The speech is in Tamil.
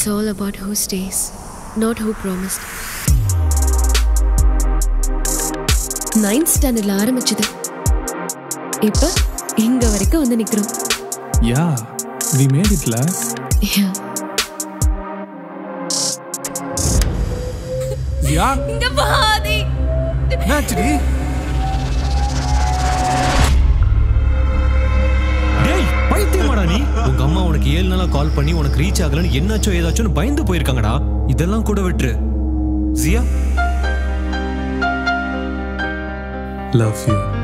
It's all about who stays, not who promised. 9th standardல ஆரம்பிச்சது. இப்ப இங்க வரைக்கும் வந்து நிக்கிறோம். Yeah, we made it, la. Yeah. Yeah. இங்க பாதி. Naturally. டேய், பைத்தியமாடா நீ? உங்க அம்மா உனக்கு 7 நாளா கால் பண்ணி உனக்கு ரீச் ஆகலன்னு என்னாச்சோ ஏதாச்சோன்னு பயந்து போயிருக்காங்கடா. இதெல்லாம் கூட விட்டுரு. ஜியா, love you.